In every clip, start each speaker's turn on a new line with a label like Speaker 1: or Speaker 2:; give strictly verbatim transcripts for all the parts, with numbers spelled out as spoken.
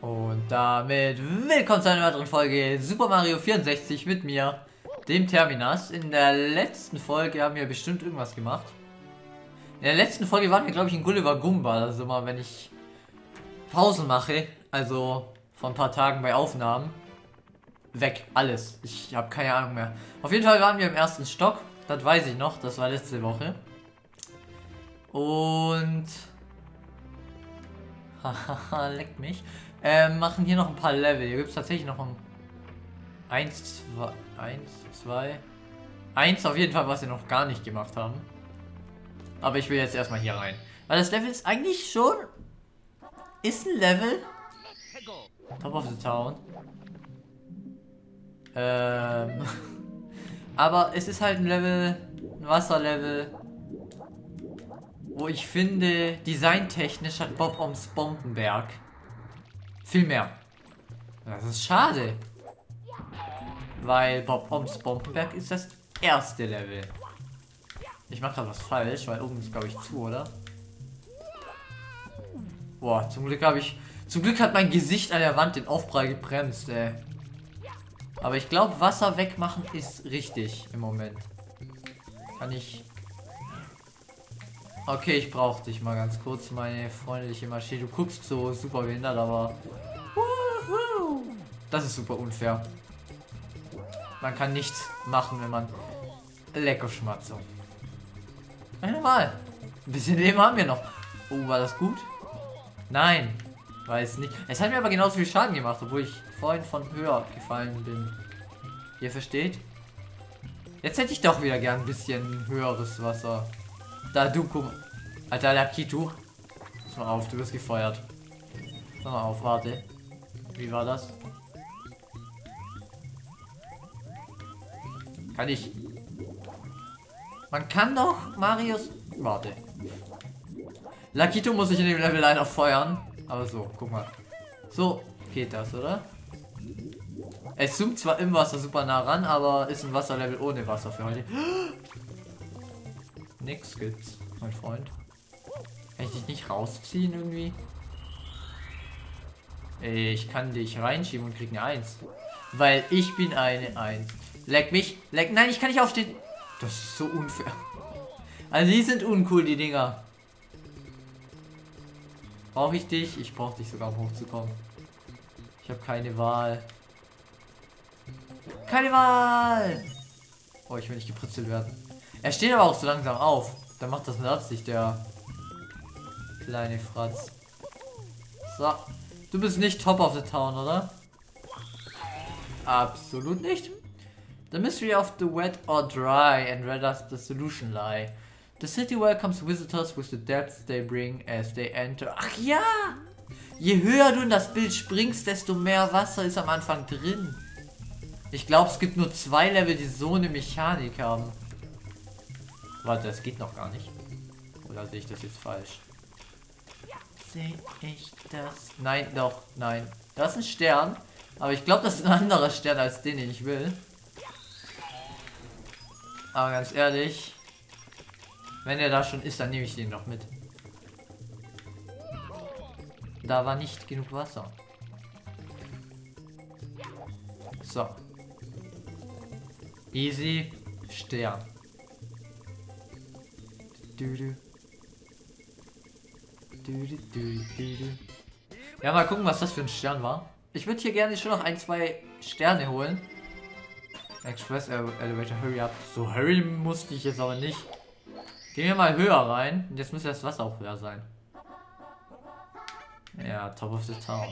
Speaker 1: Und damit willkommen zu einer weiteren Folge Super Mario vierundsechzig mit mir, dem Terminas. In der letzten Folge haben wir bestimmt irgendwas gemacht. In der letzten Folge waren wir, glaube ich, in Gulliver Gumba. Also mal, wenn ich Pausen mache, also vor ein paar Tagen bei Aufnahmen, weg, alles. Ich habe keine Ahnung mehr. Auf jeden Fall waren wir im ersten Stock. Das weiß ich noch, das war letzte Woche. Und... Hahaha, leckt mich. Ähm, machen hier noch ein paar Level. Hier gibt es tatsächlich noch ein... Eins, zwei... Eins, zwei... Eins auf jeden Fall, was wir noch gar nicht gemacht haben. Aber ich will jetzt erstmal hier rein. Weil das Level ist eigentlich schon... Ist ein Level. Top of the Town. Ähm... Aber es ist halt ein Level... Ein Wasserlevel... Wo ich finde, designtechnisch hat Bob ums Bombenberg viel mehr. Das ist schade. Weil Bob ums Bombenberg ist das erste Level. Ich mache gerade was falsch, weil oben ist, glaube ich, zu, oder? Boah, zum Glück habe ich... Zum Glück hat mein Gesicht an der Wand den Aufprall gebremst, ey. Aber ich glaube, Wasser wegmachen ist richtig im Moment. Kann ich... Okay, ich brauche dich mal ganz kurz, meine freundliche Maschine. Du guckst so super behindert, aber... Das ist super unfair. Man kann nichts machen, wenn man... Lecker Schmatzo. Eine Wahl. Ein bisschen Leben haben wir noch. Oh, war das gut? Nein. Weiß nicht. Es hat mir aber genauso viel Schaden gemacht, obwohl ich vorhin von höher gefallen bin. Ihr versteht? Jetzt hätte ich doch wieder gern ein bisschen höheres Wasser. Da du, guck. Alter, Lakitu. Pass mal auf, du wirst gefeuert. Pass mal auf, warte. Wie war das? Kann ich... Man kann doch Marius... Warte. Lakitu muss ich in dem Level leider feuern. Aber so, guck mal. So geht das, oder? Es zoomt zwar im Wasser super nah ran, aber ist ein Wasserlevel ohne Wasser für heute. Nix gibt's, mein Freund. Kann ich dich nicht rausziehen irgendwie? Ich kann dich reinschieben und krieg eine eins. Weil ich bin eine eins. Leck mich. Leck. Nein, ich kann nicht aufstehen. Das ist so unfair. Also die sind uncool, die Dinger. Brauche ich dich? Ich brauche dich sogar, um hochzukommen. Ich habe keine Wahl. Keine Wahl! Oh, ich will nicht gepritzelt werden. Er steht aber auch so langsam auf. Dann macht das mit Absicht, der kleine Fratz. So. Du bist nicht Top of the Town, oder? Absolut nicht. The mystery of the wet or dry and where does the solution lie? The city welcomes visitors with the depths they bring as they enter. Ach ja! Je höher du in das Bild springst, desto mehr Wasser ist am Anfang drin. Ich glaube, es gibt nur zwei Level, die so eine Mechanik haben. Warte, das geht noch gar nicht. Oder sehe ich das jetzt falsch? Sehe ich das? Nein, doch, nein. Das ist ein Stern. Aber ich glaube, das ist ein anderer Stern als den, den ich will. Aber ganz ehrlich, wenn er da schon ist, dann nehme ich den noch mit. Da war nicht genug Wasser. So. Easy Stern. Ja, mal gucken, was das für ein Stern war. Ich würde hier gerne schon noch ein, zwei Sterne holen. Express Elevator, hurry up. So, hurry musste ich jetzt aber nicht. Gehen wir mal höher rein. Und jetzt müsste das Wasser auch höher sein. Ja, Top of the Town.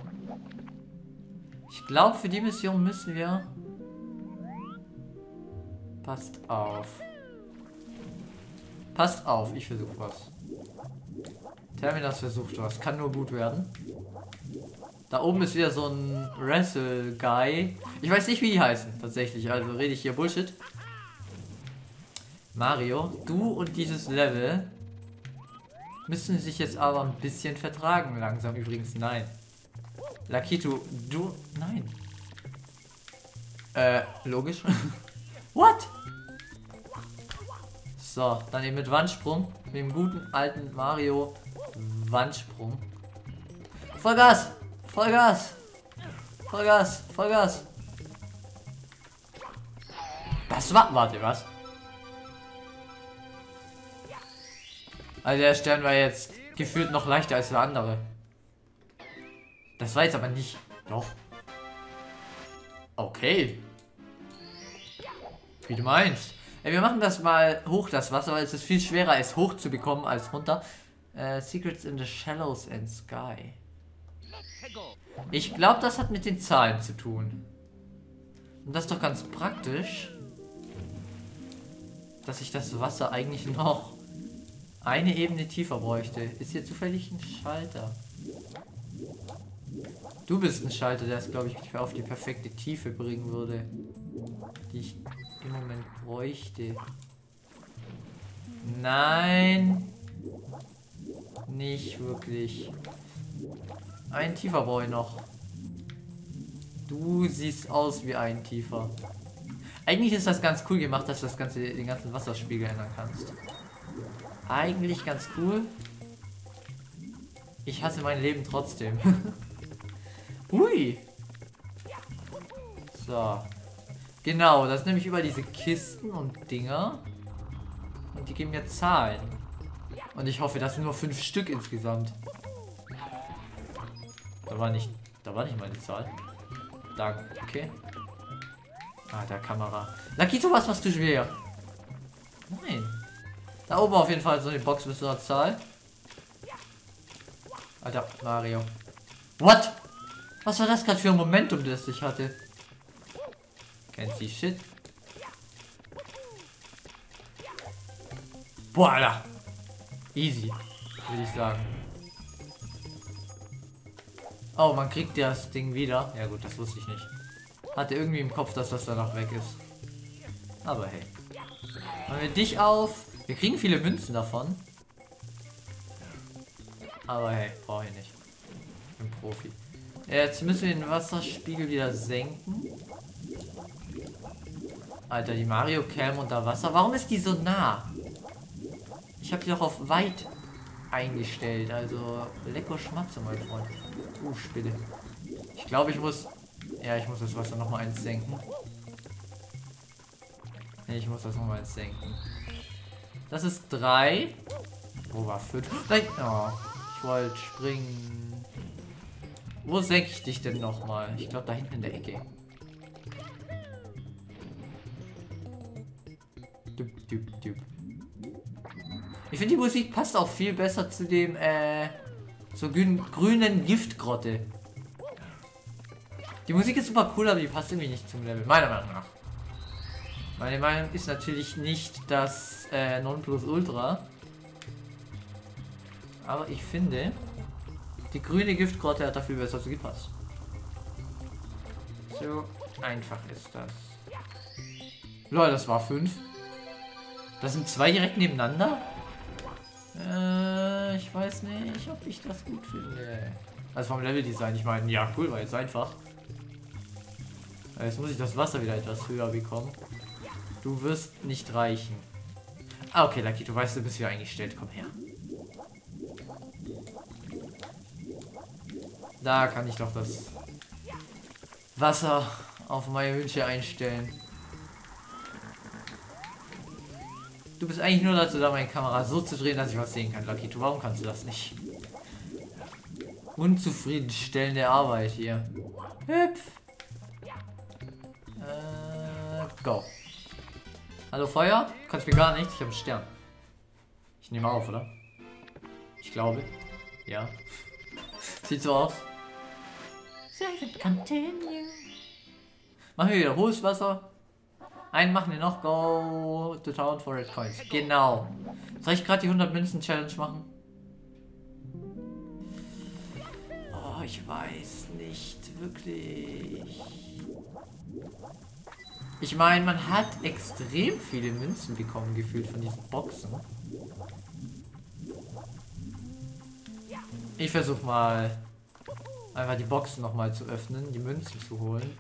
Speaker 1: Ich glaube, für die Mission müssen wir... Passt auf. Passt auf, ich versuche was. Terminas versucht was. Kann nur gut werden. Da oben ist wieder so ein Wrestle-Guy. Ich weiß nicht, wie die heißen, tatsächlich. Also rede ich hier Bullshit. Mario, du und dieses Level müssen sich jetzt aber ein bisschen vertragen langsam. Übrigens, nein. Lakitu, du... Nein. Äh, logisch. What? So, dann eben mit Wandsprung. Mit dem guten alten Mario Wandsprung. Vollgas! Vollgas! Vollgas! Vollgas! Das war... Warte, was? Also der Stern war jetzt gefühlt noch leichter als der andere. Das war jetzt aber nicht... Doch. Okay. Wie du meinst. Ey, wir machen das mal hoch, das Wasser, weil es ist viel schwerer, es hoch zu bekommen als runter. Äh, Secrets in the Shallows and Sky. Ich glaube, das hat mit den Zahlen zu tun. Und das ist doch ganz praktisch, dass ich das Wasser eigentlich noch eine Ebene tiefer bräuchte. Ist hier zufällig ein Schalter? Du bist ein Schalter, der es, glaube ich, auf die perfekte Tiefe bringen würde, die ich im Moment bräuchte. Nein. Nicht wirklich. Ein tiefer brauche ich noch. Du siehst aus wie ein tiefer. Eigentlich ist das ganz cool gemacht, dass du das ganze, den ganzen Wasserspiegel ändern kannst. Eigentlich ganz cool. Ich hasse mein Leben trotzdem. Hui. So. Genau, das ist nämlich über diese Kisten und Dinger. Und die geben mir Zahlen. Und ich hoffe, das sind nur fünf Stück insgesamt. Da war nicht, da war nicht meine Zahl. Danke, okay. Ah, der Kamera. Lakito, was machst du schwer? Nein. Da oben auf jeden Fall so eine Box mit so einer Zahl. Alter, Mario. What? Was war das gerade für ein Momentum, das ich hatte? Kennt sie Shit? Boah, Alter. Easy, würde ich sagen. Oh, man kriegt das Ding wieder. Ja gut, das wusste ich nicht. Hatte irgendwie im Kopf, dass das danach weg ist. Aber hey. Machen wir dich auf. Wir kriegen viele Münzen davon. Aber hey, brauche ich nicht. Ich bin Profi. Jetzt müssen wir den Wasserspiegel wieder senken. Alter, die Mario Cam unter Wasser. Warum ist die so nah? Ich habe die doch auf weit eingestellt. Also lecker Schmatze, mein Freund. Uh, Spinne. Ich glaube, ich muss... Ja, ich muss das Wasser noch mal eins senken. Nee, ich muss das noch mal eins senken. Das ist drei. Wo war fünf? Nein! Oh, ich wollte springen. Wo senke ich dich denn noch mal? Ich glaube, da hinten in der Ecke. Dup, dup, dup. Ich finde, die Musik passt auch viel besser zu dem, äh, zur grün, grünen Giftgrotte. Die Musik ist super cool, aber die passt irgendwie nicht zum Level, meiner Meinung nach. Meine Meinung ist natürlich nicht das äh, Nonplusultra. Aber ich finde, die grüne Giftgrotte hat dafür besser zu gepasst. So einfach ist das. Leute, das war fünf. Das sind zwei direkt nebeneinander. Äh, ich weiß nicht, ob ich das gut finde. Also vom Leveldesign, ich meine, ja cool, war jetzt einfach. Jetzt muss ich das Wasser wieder etwas höher bekommen. Du wirst nicht reichen. Ah, okay, Lucky, du weißt, du bist wieder eingestellt. Komm her. Da kann ich doch das Wasser auf meine Wünsche einstellen. Du bist eigentlich nur dazu da, meine Kamera so zu drehen, dass ich was sehen kann, Lucky. Du, warum kannst du das nicht? Unzufriedenstellende Arbeit hier. Hüpf. Äh, go. Hallo Feuer? Du kannst mir gar nichts. Ich habe einen Stern. Ich nehme auf, oder? Ich glaube. Ja. Sieht so aus. Continue. Machen wir wieder hohes Wasser. Einen machen wir noch. Go to town for red coins. Genau. Soll ich gerade die hundert Münzen Challenge machen? Oh, ich weiß nicht wirklich. Ich meine, man hat extrem viele Münzen bekommen, gefühlt von diesen Boxen. Ich versuche mal einfach die Boxen noch mal zu öffnen, die Münzen zu holen.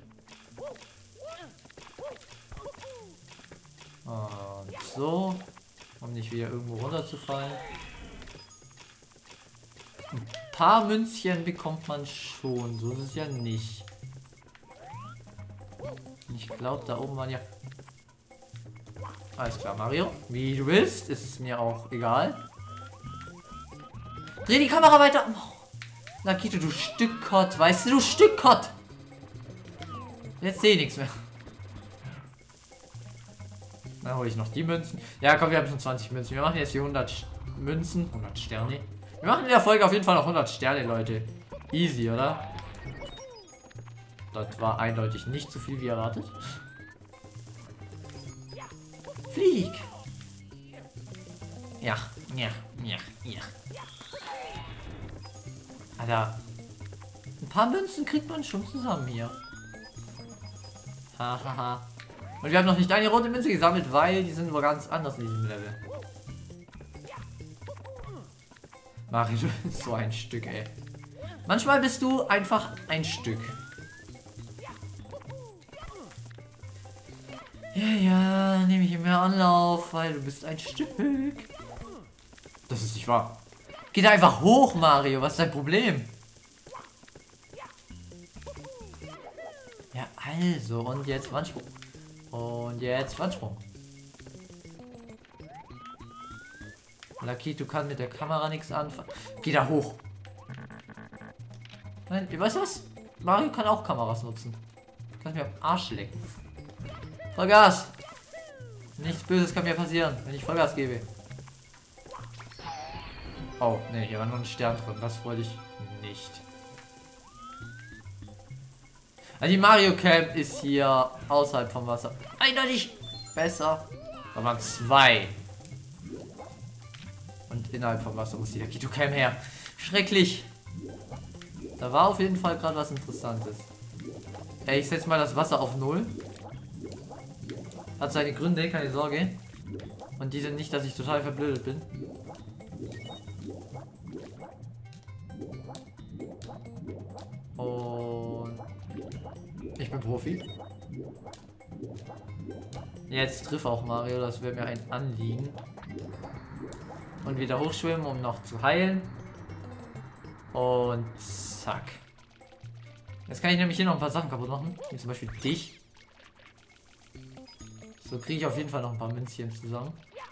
Speaker 1: Und so, um nicht wieder irgendwo runterzufallen. Ein paar Münzchen bekommt man schon. So ist es ja nicht. Ich glaube, da oben waren ja... Alles klar, Mario. Wie du willst, ist mir auch egal. Dreh die Kamera weiter. Oh. Lakito, du Stück Kott. Weißt du, du Stück Kott. Jetzt sehe ich nichts mehr. Dann hole ich noch die Münzen. Ja, komm, wir haben schon zwanzig Münzen. Wir machen jetzt die hundert Münzen. hundert Sterne. Wir machen in der Folge auf jeden Fall noch hundert Sterne, Leute. Easy, oder? Das war eindeutig nicht so viel wie erwartet. Flieg! Ja, ja, ja, ja. Alter. Ein paar Münzen kriegt man schon zusammen hier. Hahaha. Ha, ha. Und wir haben noch nicht eine rote Münze gesammelt, weil die sind wohl ganz anders in diesem Level. Mario, du bist so ein Stück, ey. Manchmal bist du einfach ein Stück. Ja, ja, nehme ich mehr Anlauf, weil du bist ein Stück. Das ist nicht wahr. Geh da einfach hoch, Mario. Was ist dein Problem? Ja, also. Und jetzt Wandsprung. Und jetzt Wandsprung. Lakito kann mit der Kamera nichts anfangen. Geh da hoch. Nein, weißt du was? Mario kann auch Kameras nutzen. Kann mir am Arsch lecken. Vollgas! Nichts Böses kann mir passieren, wenn ich Vollgas gebe. Oh, ne, hier war nur ein Stern drin. Das wollte ich nicht. Also die Mario Camp ist hier außerhalb vom Wasser. Eindeutig besser. Da waren zwei. Und innerhalb vom Wasser muss die Lakito Camp her. Schrecklich. Da war auf jeden Fall gerade was Interessantes. Ey, ich setze mal das Wasser auf null. Hat seine Gründe, keine Sorge. Und die sind nicht, dass ich total verblödet bin. Und ich bin Profi. Jetzt triff auch Mario, das wäre mir ein Anliegen. Und wieder hochschwimmen, um noch zu heilen. Und zack. Jetzt kann ich nämlich hier noch ein paar Sachen kaputt machen. Wie zum Beispiel dich. So kriege ich auf jeden Fall noch ein paar Münzchen zusammen.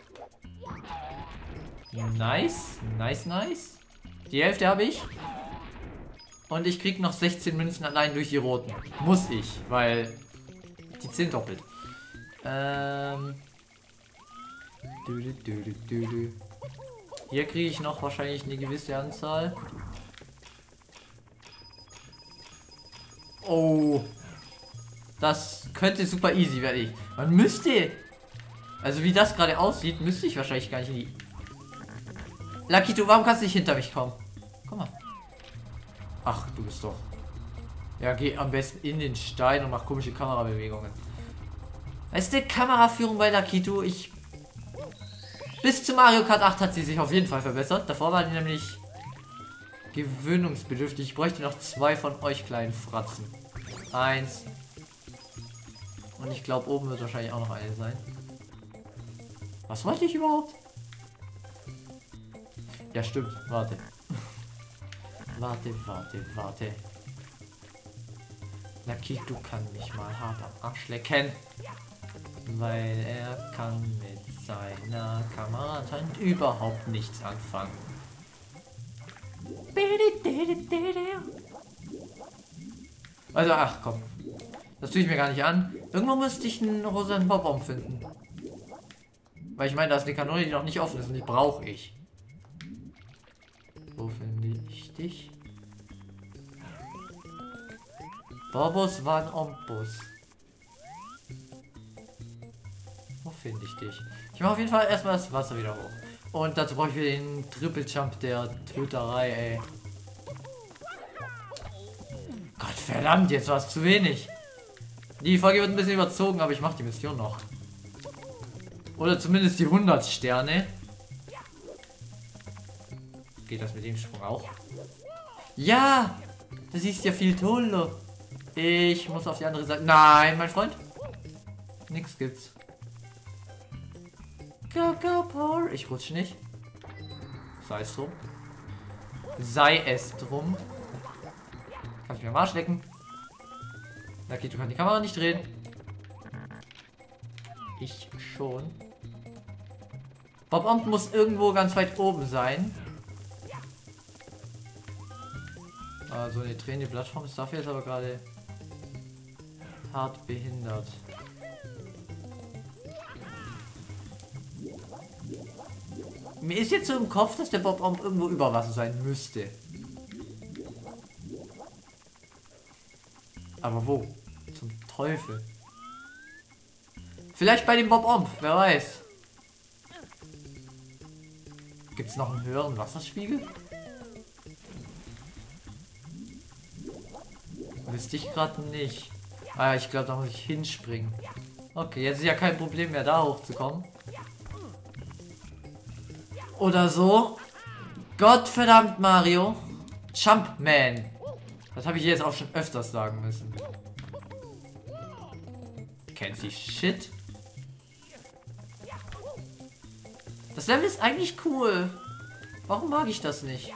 Speaker 1: Nice, nice, nice. Die Hälfte habe ich. Und ich kriege noch sechzehn Münzen allein durch die roten. Muss ich, weil die zählen doppelt. Ähm. Du, du, du, du, du, du. Hier kriege ich noch wahrscheinlich eine gewisse Anzahl. Oh. Das könnte super easy werden. Man müsste. Also wie das gerade aussieht, müsste ich wahrscheinlich gar nicht in die. Lakito, warum kannst du nicht hinter mich kommen? Komm mal. Ach, du bist doch. Ja, geh am besten in den Stein und mach komische Kamerabewegungen. Weißt du, Kameraführung bei Lakito, ich. Bis zu Mario Kart acht hat sie sich auf jeden Fall verbessert. Davor war die nämlich gewöhnungsbedürftig. Ich bräuchte noch zwei von euch kleinen Fratzen. Eins. Und ich glaube, oben wird wahrscheinlich auch noch eine sein. Was wollte ich überhaupt? Ja, stimmt. Warte. warte, warte, warte. Lakito kann mich mal hart am Arsch lecken. Weil er kann mit seiner Kamera anscheinend überhaupt nichts anfangen. Also, ach komm. Das tue ich mir gar nicht an. Irgendwo müsste ich einen rosanen Baum finden. Weil ich meine, da ist eine Kanone, die noch nicht offen ist und die brauche ich. Wo finde ich dich? Bobos van Ompus. Wo finde ich dich? Ich mache auf jeden Fall erstmal das Wasser wieder hoch. Und dazu brauche ich wieder den Triple Jump der Töterei, ey. Gott verdammt, jetzt war es zu wenig. Die Folge wird ein bisschen überzogen, aber ich mache die Mission noch. Oder zumindest die hundert Sterne. Geht das mit dem Sprung auch? Ja! Das ist ja viel toller. Ich muss auf die andere Seite. Nein, mein Freund. Nix gibt's. Go, go, Power. Ich rutsche nicht. Sei es so. Sei es drum. Kannst du mir am Arsch lecken? Okay, du kannst die Kamera nicht drehen. Ich schon. Bob-omb muss irgendwo ganz weit oben sein. Also eine drehende Plattform ist dafür jetzt aber gerade hart behindert. Mir ist jetzt so im Kopf, dass der Bob-omb irgendwo über Wasser sein müsste. Aber wo? Zum Teufel. Vielleicht bei dem Bob-omb, wer weiß. Gibt es noch einen höheren Wasserspiegel? Wüsste ich gerade nicht. Ah, ich glaube, da muss ich hinspringen. Okay, jetzt ist ja kein Problem mehr, da hochzukommen. Oder so. Gottverdammt, Mario. Jumpman. Das habe ich jetzt auch schon öfters sagen müssen. Kennt sie Shit? Das Level ist eigentlich cool. Warum mag ich das nicht?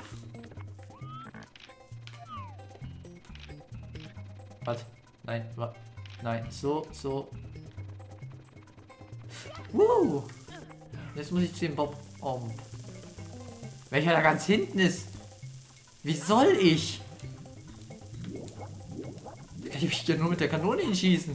Speaker 1: Was? Nein, was? Nein, so, so. Uh. Jetzt muss ich zu dem Bob-omb. Welcher da ganz hinten ist. Wie soll ich? Da kann ich mich ja nur mit der Kanone hinschießen.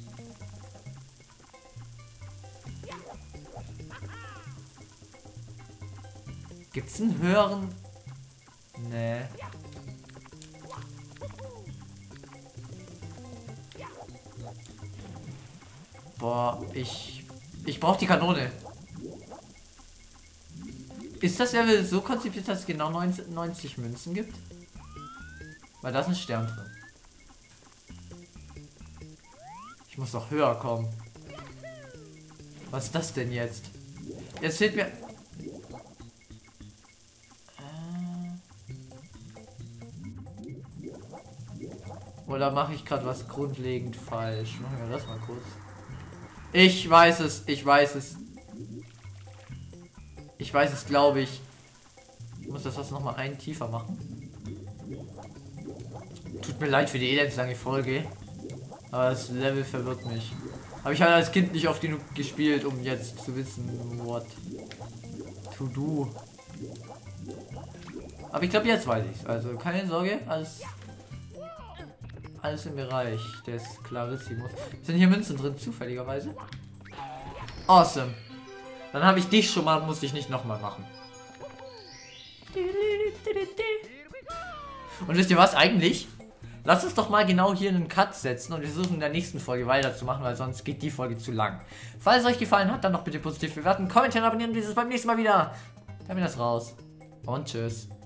Speaker 1: Gibt's einen höheren? Nee. Boah, ich... Ich brauche die Kanone. Ist das Level so konzipiert, dass es genau neunzig Münzen gibt? Weil da ist ein Stern drin. Ich muss doch höher kommen. Was ist das denn jetzt? Jetzt fehlt mir... Oder mache ich gerade was grundlegend falsch? Machen wir das mal kurz. Ich weiß es, ich weiß es. Ich weiß es, glaube ich. Ich muss das was noch mal einen tiefer machen. Tut mir leid für die elendslange Folge. Aber das Level verwirrt mich. Aber ich habe als Kind nicht oft genug gespielt, um jetzt zu wissen, what to do. Aber ich glaube, jetzt weiß ich es. Also keine Sorge, alles... Alles im Bereich des Clarissimus. Sind hier Münzen drin, zufälligerweise? Awesome. Dann habe ich dich schon mal, muss ich nicht nochmal machen. Und wisst ihr was eigentlich? Lasst uns doch mal genau hier einen Cut setzen und wir versuchen in der nächsten Folge weiterzumachen, weil sonst geht die Folge zu lang. Falls es euch gefallen hat, dann noch bitte positiv bewerten, kommentieren, abonnieren, bis es beim nächsten Mal wieder. Dann bin das raus. Und tschüss.